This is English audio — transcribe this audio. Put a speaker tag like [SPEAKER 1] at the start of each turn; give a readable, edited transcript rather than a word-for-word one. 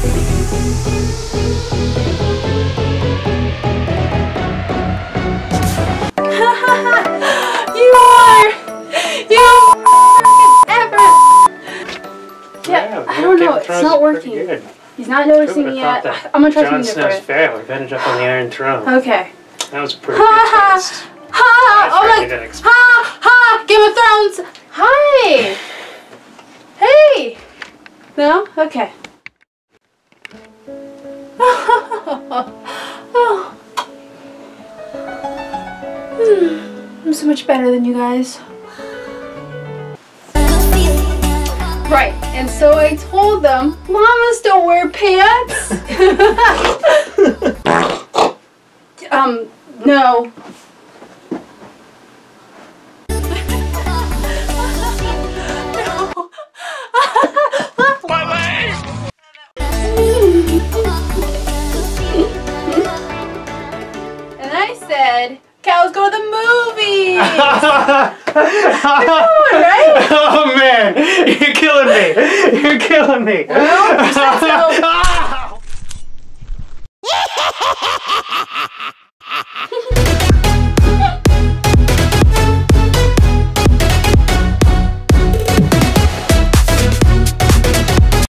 [SPEAKER 1] Yeah, I don't know. It's not working. He's not noticing me yet. I'm gonna try something different.
[SPEAKER 2] Snow's fair. We've ended up on the Iron Throne.
[SPEAKER 1] Okay.
[SPEAKER 2] That was a pretty good test.
[SPEAKER 1] Ha! Oh my! Ha! Ha! Game of Thrones! Hi! Hey! No? Okay. I'm so much better than you guys. Right, and so I told them, Llamas don't wear pants! No. And I said, cows go to the movies! Come on, right?
[SPEAKER 2] Oh man, you're killing me! You're killing me!
[SPEAKER 1] Well, you said so.